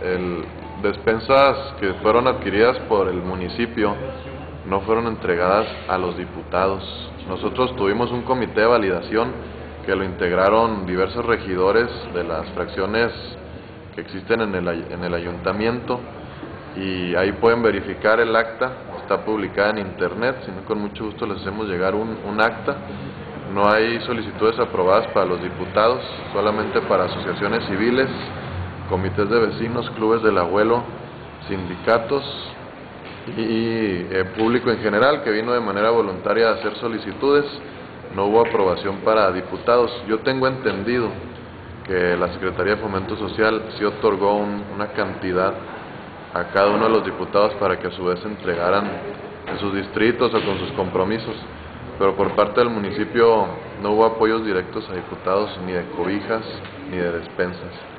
Despensas que fueron adquiridas por el municipio no fueron entregadas a los diputados. Nosotros tuvimos un comité de validación que lo integraron diversos regidores de las fracciones que existen en el ayuntamiento, y ahí pueden verificar el acta, está publicada en internet. Si no, con mucho gusto les hacemos llegar un acta. No hay solicitudes aprobadas para los diputados, solamente para asociaciones civiles, comités de vecinos, clubes del abuelo, sindicatos y público en general que vino de manera voluntaria a hacer solicitudes. No hubo aprobación para diputados. Yo tengo entendido que la Secretaría de Fomento Social sí otorgó una cantidad a cada uno de los diputados para que a su vez entregaran en sus distritos o con sus compromisos, pero por parte del municipio no hubo apoyos directos a diputados, ni de cobijas ni de despensas.